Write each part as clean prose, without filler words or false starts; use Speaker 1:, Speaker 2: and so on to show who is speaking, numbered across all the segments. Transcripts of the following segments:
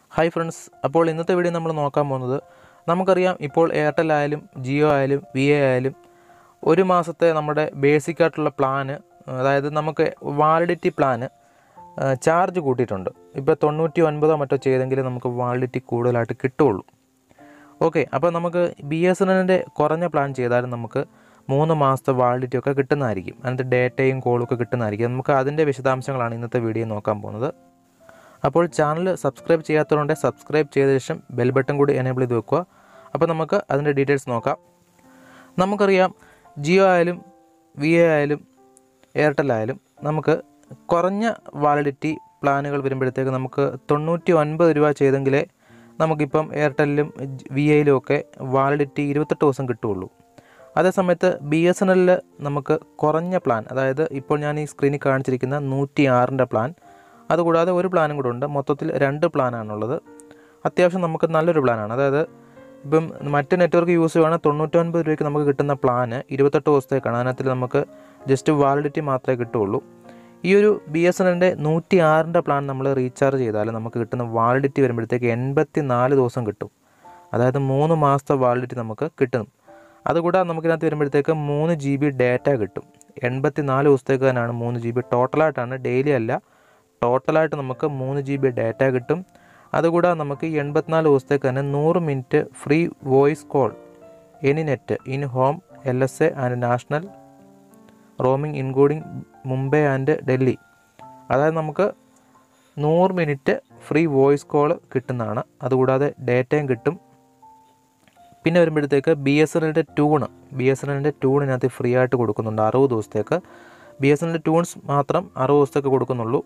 Speaker 1: Hi friends, അപ്പോൾ ഇന്നത്തെ video നമ്മൾ നോക്കാൻ പോകുന്നത് നമുക്കറിയാം ഇപ്പോൾ എയർടെൽ ആയാലും ജിയോ ആയാലും വി ഐ ആയാലും ഒരു മാസത്തെ നമ്മുടെ ബേസിക് ആയിട്ടുള്ള പ്ലാന്, അതായത് നമുക്ക് വാലിഡിറ്റി പ്ലാന് ചാർജ് കൂട്ടിയിട്ടുണ്ട്. ഇപ്പോൾ 99 മറ്റോ ചെയ്തെങ്കിൽ നമുക്ക് വാലിഡിറ്റി കൂടുതലായിട്ട് കിട്ടുകയുള്ളൂ. ഓക്കെ, അപ്പോൾ നമുക്ക് BSNLൻ്റെ കുറഞ്ഞ പ്ലാൻ ചെയ്താലും നമുക്ക് 3 മാസത്തെ വാലിഡിറ്റി ഒക്കെ കിട്ടുന്നതായിരിക്കും. അതിൻ്റെ ഡേറ്റയും കോളും ഒക്കെ കിട്ടുന്നതായിരിക്കും. നമുക്ക് അതിൻ്റെ വിശദാംശങ്ങളാണ് ഇന്നത്തെ വീഡിയോ നോക്കാൻ പോകുന്നത്. അപ്പോൾ ചാനൽ സബ്സ്ക്രൈബ് ചെയ്യാത്തതുകൊണ്ട് സബ്സ്ക്രൈബ് ചെയ്ത ശേഷം ബെൽ ബട്ടൺ കൂടി എനേബിൾ ചെയ്ത് വെക്കുക. അപ്പോൾ നമുക്ക് അതിൻ്റെ ഡീറ്റെയിൽസ് നോക്കാം. നമുക്കറിയാം ജിയോ ആയാലും വി ഐ ആയാലും എയർടെൽ ആയാലും നമുക്ക് കുറഞ്ഞ വാലിഡിറ്റി പ്ലാനുകൾ വരുമ്പോഴത്തേക്ക് നമുക്ക് 99 രൂപ ചെയ്തെങ്കിലേ നമുക്കിപ്പം എയർടെല്ലിലും വി ഐയിലും ഒക്കെ വാലിഡിറ്റി 28 ദിവസം കിട്ടുകയുള്ളൂ. അതേസമയത്ത് BSNL നമുക്ക് കുറഞ്ഞ പ്ലാൻ, അതായത് ഇപ്പോൾ ഞാൻ ഈ സ്ക്രീനിൽ കാണിച്ചിരിക്കുന്ന 106ൻ്റെ പ്ലാൻ, അതുകൂടാതെ ഒരു പ്ലാനും കൂടെ ഉണ്ട്. മൊത്തത്തിൽ 2 പ്ലാനാണുള്ളത്. അത്യാവശ്യം നമുക്ക് നല്ലൊരു പ്ലാനാണ്. അതായത് ഇപ്പം മറ്റ് നെറ്റ്വർക്ക് യൂസ് ചെയ്യുകയാണെങ്കിൽ 99 രൂപയ്ക്ക് നമുക്ക് കിട്ടുന്ന പ്ലാന് 28 ദിവസത്തേക്കാണ്. അതിനകത്തിൽ നമുക്ക് ജസ്റ്റ് വാലിഡിറ്റി മാത്രമേ കിട്ടുകയുള്ളൂ. ഈ ഒരു BSNLൻ്റെ 106ൻ്റെ പ്ലാൻ നമ്മൾ റീചാർജ് ചെയ്താൽ നമുക്ക് കിട്ടുന്ന വാലിഡിറ്റി വരുമ്പോഴത്തേക്ക് 84 ദിവസം കിട്ടും. അതായത് 3 മാസത്തെ വാലിഡിറ്റി നമുക്ക് കിട്ടും. അതുകൂടാതെ നമുക്കിതിനകത്ത് വരുമ്പോഴത്തേക്ക് 3 GB ഡാറ്റ കിട്ടും. 84 ദിവസത്തേക്ക് തന്നെയാണ് 3 GB ടോട്ടലായിട്ടാണ്, ഡെയിലി അല്ല. ടോട്ടലായിട്ട് നമുക്ക് 3 GB ഡാറ്റ കിട്ടും. അതുകൂടാതെ നമുക്ക് 84 ദിവസത്തേക്ക് തന്നെ 100 minute free voice call any net in home LSA and national roaming including Mumbai and Delhi. അതായത് നമുക്ക് 100 മിനിറ്റ് ഫ്രീ വോയിസ് കോൾ കിട്ടുന്നതാണ്. അതുകൂടാതെ ഡേറ്റയും കിട്ടും. പിന്നെ വരുമ്പോഴത്തേക്ക് BSNLൻ്റെ ട്യൂണിനകത്ത് ഫ്രീ ആയിട്ട് കൊടുക്കുന്നുണ്ട് 60 ദിവസത്തേക്ക്. BSNL ട്യൂൺസ് മാത്രം 60 ദിവസത്തേക്ക് കൊടുക്കുന്നുള്ളൂ.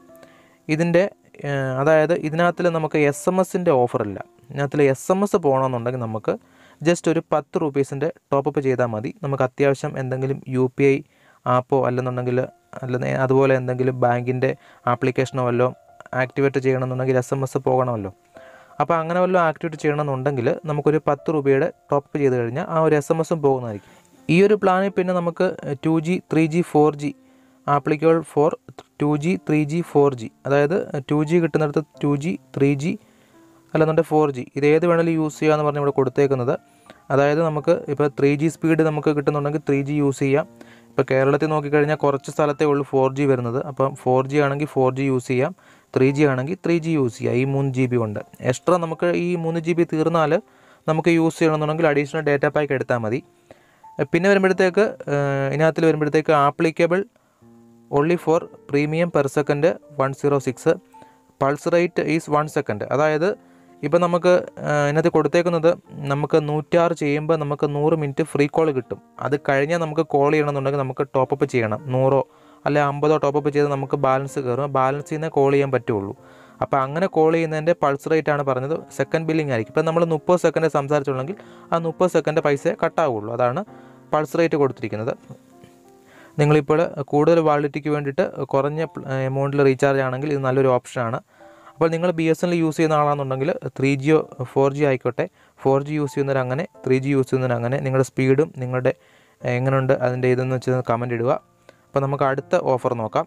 Speaker 1: അതായത് ഇതിനകത്തിൽ നമുക്ക് SMS-ൻ്റെ ഓഫറില്ല. ഇതിനകത്തിൽ SMS പോകണമെന്നുണ്ടെങ്കിൽ നമുക്ക് ജസ്റ്റ് ഒരു 10 റുപ്പീസിൻ്റെ ടോപ്പപ്പ് ചെയ്താൽ മതി. നമുക്ക് അത്യാവശ്യം എന്തെങ്കിലും UPI ആപ്പോ അല്ലെന്നുണ്ടെങ്കിൽ അതുപോലെ എന്തെങ്കിലും ബാങ്കിൻ്റെ ആപ്ലിക്കേഷനോ വല്ലതും ആക്ടിവേറ്റ് ചെയ്യണമെന്നുണ്ടെങ്കിൽ SMS പോകണമല്ലോ. അപ്പോൾ അങ്ങനെ വല്ലതും ആക്ടിവേറ്റ് ചെയ്യണമെന്നുണ്ടെങ്കിൽ നമുക്കൊരു 10 രൂപയുടെ ടോപ്പ് ചെയ്ത് കഴിഞ്ഞാൽ ആ ഒരു SMS പോകുന്നതായിരിക്കും. ഈ ഒരു പ്ലാനിൽ പിന്നെ നമുക്ക് 2G 3G 4G applicable for 2G 3G 4G, അതായത് 2G കിട്ടുന്നിടത്ത് 2G 3G അല്ലെന്നുണ്ടെങ്കിൽ 4G, ഇത് ഏത് വേണമെങ്കിലും യൂസ് ചെയ്യാമെന്ന് പറഞ്ഞ് ഇവിടെ കൊടുത്തേക്കുന്നത്. അതായത് നമുക്ക് ഇപ്പോൾ 3G സ്പീഡ് നമുക്ക് കിട്ടുന്നുണ്ടെങ്കിൽ 3G യൂസ് ചെയ്യാം. ഇപ്പോൾ കേരളത്തിൽ നോക്കിക്കഴിഞ്ഞാൽ കുറച്ച് സ്ഥലത്തേ ഉള്ളൂ 4G വരുന്നത്. അപ്പം 4G ആണെങ്കിൽ 4G യൂസ് ചെയ്യാം, 3G ആണെങ്കിൽ 3G യൂസ് ചെയ്യാം. ഈ 3 GB ഉണ്ട്. എക്സ്ട്രാ നമുക്ക് ഈ 3 GB തീർന്നാൽ നമുക്ക് യൂസ് ചെയ്യണമെന്നുണ്ടെങ്കിൽ അഡീഷണൽ ഡാറ്റ പാക്ക് എടുത്താൽ മതി. പിന്നെ വരുമ്പോഴത്തേക്ക് ഇതിനകത്തിൽ വരുമ്പോഴത്തേക്ക് applicable only for premium per second 106, pulse rate is 1 second. അതായത് ഇപ്പോൾ നമുക്ക് ഇതിനകത്ത് കൊടുത്തേക്കുന്നത് നമുക്ക് 106 ചെയ്യുമ്പോൾ നമുക്ക് 100 മിനിറ്റ് ഫ്രീ കോൾ കിട്ടും. അത് കഴിഞ്ഞാൽ നമുക്ക് കോൾ ചെയ്യണമെന്നുണ്ടെങ്കിൽ നമുക്ക് ടോപ്പപ്പ് ചെയ്യണം. 100 അല്ലെ 50 ടോപ്പപ്പ് ചെയ്ത് നമുക്ക് ബാലൻസ് കയറും. ബാലൻസിൽ നിന്ന് കോൾ ചെയ്യാൻ പറ്റുള്ളൂ. അപ്പോൾ അങ്ങനെ കോൾ ചെയ്യുന്നതിൻ്റെ പൾസ് റേറ്റ് ആണ് പറഞ്ഞത്. സെക്കൻഡ് ബില്ലിംഗ് ആയിരിക്കും. ഇപ്പോൾ നമ്മൾ 30 സെക്കൻഡ് സംസാരിച്ചുള്ളെങ്കിൽ ആ 30 സെക്കൻഡ് പൈസ കട്ടാവുള്ളൂ. അതാണ് പൾസ് റേറ്റ് കൊടുത്തിരിക്കുന്നത്. നിങ്ങളിപ്പോൾ കൂടുതൽ വാലിഡിറ്റിക്ക് വേണ്ടിയിട്ട് കുറഞ്ഞ എമൗണ്ടിൽ റീചാർജ് ആണെങ്കിൽ ഇത് നല്ലൊരു ഓപ്ഷനാണ്. അപ്പോൾ നിങ്ങൾ BSNL യൂസ് ചെയ്യുന്ന ആളാണെന്നുണ്ടെങ്കിൽ 3G 4G ആയിക്കോട്ടെ, 4G യൂസ് ചെയ്യുന്നവരങ്ങനെ, 3G യൂസ് ചെയ്യുന്നവരങ്ങനെ, നിങ്ങളുടെ സ്പീഡും നിങ്ങളുടെ എങ്ങനെയുണ്ട് അതിൻ്റെ ഇതെന്ന് വെച്ച് കമൻറ്റ് ഇടുക. അപ്പോൾ നമുക്ക് അടുത്ത ഓഫർ നോക്കാം.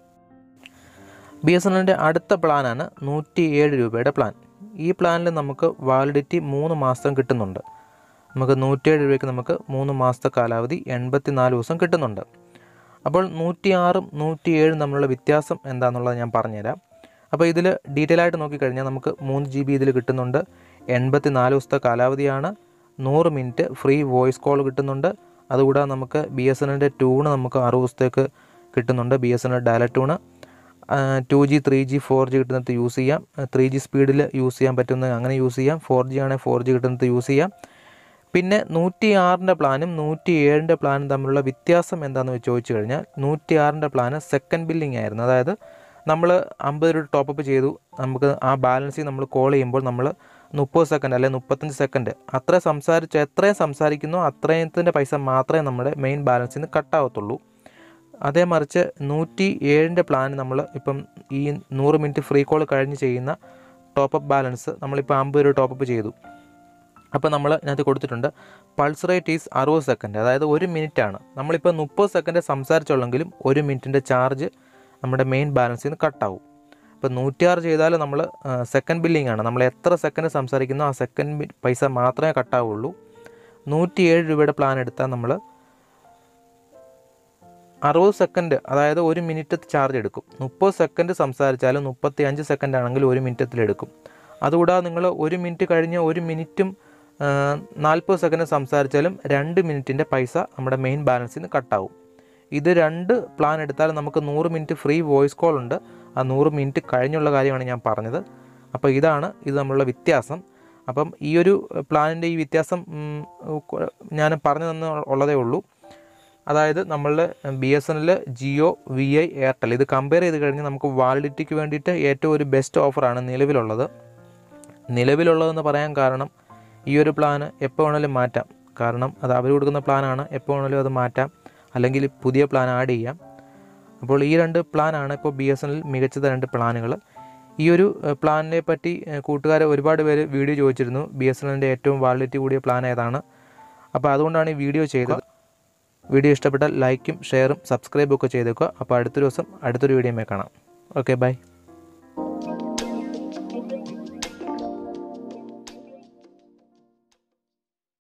Speaker 1: BSNLൻ്റെ അടുത്ത പ്ലാനാണ് 107 രൂപയുടെ പ്ലാൻ. ഈ പ്ലാനിൽ നമുക്ക് വാലിഡിറ്റി 3 മാസം കിട്ടുന്നുണ്ട്. നമുക്ക് 107 രൂപയ്ക്ക് നമുക്ക് 3 മാസത്തെ കാലാവധി 84 ദിവസം കിട്ടുന്നുണ്ട്. അപ്പോൾ 106ഉം 107ഉം തമ്മിലുള്ള വ്യത്യാസം എന്താണെന്നുള്ളത് ഞാൻ പറഞ്ഞുതരാം. അപ്പോൾ ഇതിൽ ഡീറ്റെയിൽ ആയിട്ട് നോക്കിക്കഴിഞ്ഞാൽ നമുക്ക് 3 GB ഇതിൽ കിട്ടുന്നുണ്ട്, 84 ദിവസത്തെ കാലാവധിയാണ്, 100 മിനിറ്റ് ഫ്രീ വോയിസ് കോൾ കിട്ടുന്നുണ്ട്. അതുകൂടാതെ നമുക്ക് BSNLൻ്റെ ട്യൂണ് നമുക്ക് 60 ദിവസത്തേക്ക് കിട്ടുന്നുണ്ട്. BSNL dialect tune 2G 3G 4G കിട്ടുന്നത് യൂസ് ചെയ്യാം. 3G സ്പീഡിൽ യൂസ് ചെയ്യാൻ പറ്റുന്നത് അങ്ങനെ യൂസ് ചെയ്യാം. 4G ആണെങ്കിൽ 4G കിട്ടുന്നത് യൂസ് ചെയ്യാം. പിന്നെ 106ൻ്റെ പ്ലാനും 107ൻ്റെ പ്ലാനും തമ്മിലുള്ള വ്യത്യാസം എന്താണെന്ന് ചോദിച്ചു കഴിഞ്ഞാൽ 106ൻ്റെ പ്ലാന് സെക്കൻഡ് ബില്ലിംഗ് ആയിരുന്നു. അതായത് നമ്മൾ 50 രൂപ ടോപ്പപ്പ് ചെയ്തു, നമുക്ക് ആ ബാലൻസിൽ നമ്മൾ കോൾ ചെയ്യുമ്പോൾ നമ്മൾ 30 സെക്കൻഡ് അല്ലെങ്കിൽ 35 സെക്കൻഡ് എത്രയും സംസാരിക്കുന്നോ അത്രയത്തിൻ്റെ പൈസ മാത്രമേ നമ്മുടെ മെയിൻ ബാലൻസിൽ നിന്ന് കട്ടാവത്തുള്ളൂ. അതേ മറിച്ച് 107ൻ്റെ പ്ലാൻ നമ്മൾ ഇപ്പം ഈ 100 മിനിറ്റ് ഫ്രീ കോൾ കഴിഞ്ഞ് ചെയ്യുന്ന ടോപ്പപ്പ് ബാലൻസ് നമ്മളിപ്പോൾ 50 രൂപ ടോപ്പപ്പ് ചെയ്തു. അപ്പോൾ നമ്മൾ ഇതിനകത്ത് കൊടുത്തിട്ടുണ്ട് പൾസ് റേറ്റ് ഈസ് 60 സെക്കൻഡ്, അതായത് 1 മിനിറ്റാണ്. നമ്മളിപ്പോൾ 30 സെക്കൻഡ് സംസാരിച്ചുള്ളെങ്കിലും 1 മിനിറ്റിൻ്റെ ചാർജ് നമ്മുടെ മെയിൻ ബാലൻസിൽ നിന്ന് കട്ടാവും. ഇപ്പോൾ 106 ചെയ്താൽ നമ്മൾ സെക്കൻഡ് ബില്ലിംഗ് ആണ്. നമ്മൾ എത്ര സെക്കൻഡ് സംസാരിക്കുന്നോ ആ സെക്കൻഡ് പൈസ മാത്രമേ കട്ടാവുള്ളൂ. 107 രൂപയുടെ പ്ലാൻ എടുത്താൽ നമ്മൾ 60 സെക്കൻഡ്, അതായത് 1 മിനിറ്റ് ചാർജ് എടുക്കും. 30 സെക്കൻഡ് സംസാരിച്ചാലും 35 സെക്കൻഡ് ആണെങ്കിൽ 1 മിനിറ്റത്തിലെടുക്കും. അതുകൂടാതെ നിങ്ങൾ 1 മിനിറ്റ് കഴിഞ്ഞ് 1 മിനിറ്റും 40 സെക്കൻഡ് സംസാരിച്ചാലും 2 മിനിറ്റിൻ്റെ പൈസ നമ്മുടെ മെയിൻ ബാലൻസിൽ നിന്ന് കട്ടാവും. ഇത് 2 പ്ലാൻ എടുത്താൽ നമുക്ക് 100 മിനിറ്റ് ഫ്രീ വോയിസ് കോൾ ഉണ്ട്. ആ 100 മിനിറ്റ് കഴിഞ്ഞുള്ള കാര്യമാണ് ഞാൻ പറഞ്ഞത്. അപ്പോൾ ഇതാണ് ഇത് തമ്മിലുള്ള വ്യത്യാസം. അപ്പം ഈ ഒരു പ്ലാനിൻ്റെ ഈ വ്യത്യാസം ഞാൻ പറഞ്ഞു തന്നുള്ളതേ ഉള്ളൂ. അതായത് നമ്മളുടെ BSNL, ജിയോ, VI, എയർടെൽ ഇത് കമ്പയർ ചെയ്ത് കഴിഞ്ഞാൽ നമുക്ക് വാലിഡിറ്റിക്ക് വേണ്ടിയിട്ട് ഏറ്റവും ഒരു ബെസ്റ്റ് ഓഫറാണ് നിലവിലുള്ളതെന്ന് പറയാൻ കാരണം ഈ ഒരു പ്ലാന് എപ്പോൾ വേണമെങ്കിലും മാറ്റാം. കാരണം അത് അവർ കൊടുക്കുന്ന പ്ലാനാണ്, എപ്പോൾ വേണമെങ്കിലും അത് മാറ്റാം, അല്ലെങ്കിൽ പുതിയ പ്ലാൻ ആഡ് ചെയ്യാം. അപ്പോൾ ഈ 2 പ്ലാനാണ് ഇപ്പോൾ BSNL മികച്ചത് 2 പ്ലാനുകൾ. ഈ ഒരു പ്ലാനിനെ പറ്റി കൂട്ടുകാരെ ഒരുപാട് പേര് വീഡിയോ ചോദിച്ചിരുന്നു, BSNLൻ്റെ ഏറ്റവും വാലിഡിറ്റി കൂടിയ പ്ലാൻ ഏതാണ്. അപ്പോൾ അതുകൊണ്ടാണ് ഈ വീഡിയോ ചെയ്തത്. വീഡിയോ ഇഷ്ടപ്പെട്ടാൽ ലൈക്കും ഷെയറും സബ്സ്ക്രൈബും ഒക്കെ ചെയ്തേക്കുക. അപ്പോൾ അടുത്തൊരു ദിവസം അടുത്തൊരു വീഡിയോയിൽ കാണാം. Okay, by.